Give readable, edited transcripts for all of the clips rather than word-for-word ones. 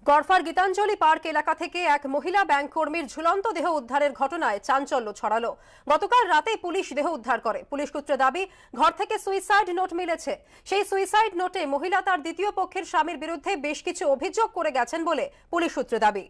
গড়ফার Gitanjali park এলাকা থেকে এক মহিলা ব্যাংক কর্মীর ঝুলন্ত দেহ উদ্ধারের ঘটনায় চাঞ্চল্য ছড়ালো। গতকাল রাতে পুলিশ দেহ উদ্ধার করে। পুলিশ সূত্রে দাবি, ঘর থেকে সুইসাইড নোট মিলেছে। সেই সুইসাইড নোটে মহিলা তার দ্বিতীয় পক্ষের স্বামীর বিরুদ্ধে বেশ কিছু অভিযোগ করে গেছেন বলে পুলিশ সূত্রে দাবি।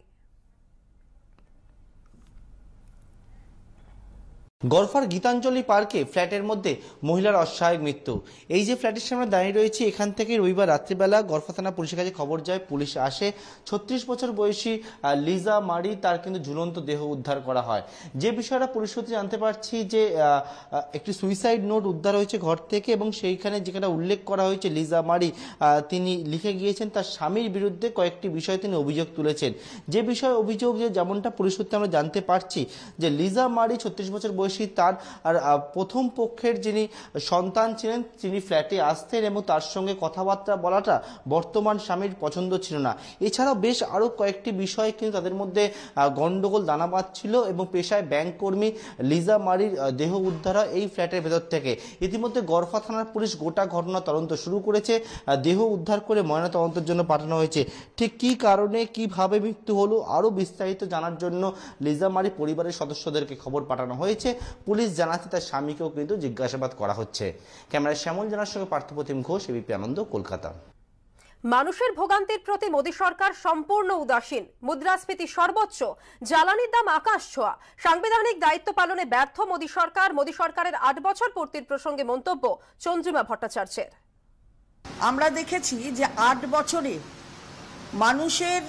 গড়ফার গীতাঞ্জলি পার্কে ফ্ল্যাটের মধ্যে মহিলার অস্বাভাবিক মৃত্যু। এই যে ফ্ল্যাটের সামনে দাঁড়িয়ে রয়েছে, এখান থেকে রবিবার রাত্রিবেলা গড়ফা থানা পুলিশের কাছে খবর যায়। পুলিশ আসে। 36 বছর বয়সী লিজা মারি, তার কিন্তু ঝুলন্ত দেহ উদ্ধার করা হয়। যে বিষয়টা পুলিশ সূত্রে জানতে পারছি যে একটি সুইসাইড নোট উদ্ধার হয়েছে ঘর থেকে, এবং সেইখানে যেখানে উল্লেখ করা হয়েছে লিজা মারি তিনি লিখে গিয়েছেন তার স্বামীর বিরুদ্ধে কয়েকটি বিষয়ে তিনি অভিযোগ তুলেছেন। যে বিষয়ে অভিযোগ, যে যেমনটা পুলিশ সূত্রে আমরা জানতে পারছি যে লিজা মারি 36 বছর বয়সী, তার প্রথম পক্ষের যিনি সন্তান ছিলেন তিনি ফ্ল্যাটে আসতেন এবং তার সঙ্গে কথাবার্তা বলাটা বর্তমান স্বামীর পছন্দ ছিল না। এছাড়াও বেশ আরও কয়েকটি বিষয় কিন্তু তাদের মধ্যে গন্ডগোল দানা বাঁধছিল, এবং পেশায় ব্যাংক কর্মী লিজা মারির দেহ উদ্ধার হয় এই ফ্ল্যাটের ভেতর থেকে। ইতিমধ্যে গড়ফা থানার পুলিশ গোটা ঘটনা তদন্ত শুরু করেছে। দেহ উদ্ধার করে ময়নাতদন্তের জন্য পাঠানো হয়েছে। ঠিক কী কারণে কিভাবে মৃত্যু হলো আরও বিস্তারিত জানার জন্য লিজা মারি পরিবারের সদস্যদেরকে খবর পাঠানো হয়েছে। পুলিশ জানাচ্ছে তার স্বামীকেও কিন্তু জিজ্ঞাসাবাদ করা হচ্ছে। ক্যামেরায় শ্যামল জানার সঙ্গে পার্থপ্রতিম ঘোষ, এবিপি আনন্দ, কলকাতা। মানুষের ভোগান্তির প্রতি মোদী সরকার সম্পূর্ণ উদাসীন। মুদ্রাস্ফীতি সর্বোচ্চ, জ্বালানির দাম আকাশ ছোঁয়া। সাংবিধানিক দায়িত্ব পালনে ব্যর্থ মোদী সরকার। মোদী সরকারের 8 বছর পূর্তির প্রসঙ্গে মন্তব্য চন্দ্রিমা ভট্টাচার্যের। আমরা দেখেছি যে 8 বছরে মানুষের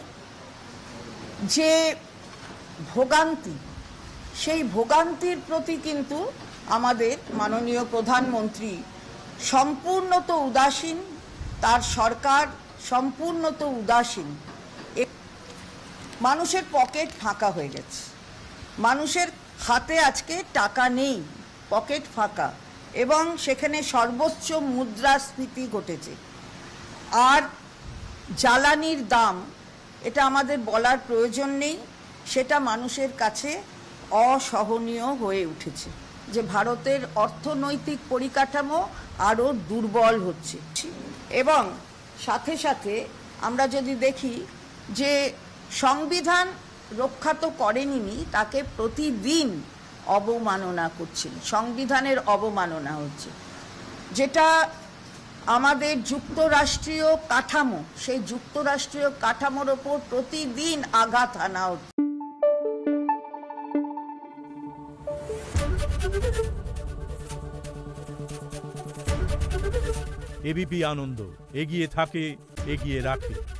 যে ভোগান্তি, সেই ভোগান্তির প্রতি কিন্তু আমাদের মাননীয় প্রধানমন্ত্রী সম্পূর্ণত উদাসীন, তার সরকার সম্পূর্ণত উদাসীন। মানুষের পকেট ফাঁকা হয়ে গেছে, মানুষের হাতে আজকে টাকা নেই, পকেট ফাঁকা, এবং সেখানে সর্বোচ্চ মুদ্রাস্ফীতি ঘটেছে। আর জ্বালানির দাম, এটা আমাদের বলার প্রয়োজন নেই, সেটা মানুষের কাছে অসহনীয় হয়ে উঠেছে। যে ভারতের অর্থনৈতিক পরিকাঠামো আরও দুর্বল হচ্ছে, এবং সাথে সাথে আমরা যদি দেখি যে সংবিধান রক্ষা তো করেনি, তাকে প্রতিদিন অবমাননা করছেন, সংবিধানের অবমাননা হচ্ছে। যেটা আমাদের যুক্তরাষ্ট্রীয় কাঠামো, সেই যুক্তরাষ্ট্রীয় কাঠামোর ওপর প্রতিদিন আঘাত আনা হচ্ছে। এবিপি আনন্দ এগিয়ে থাকে, এগিয়ে রাখে।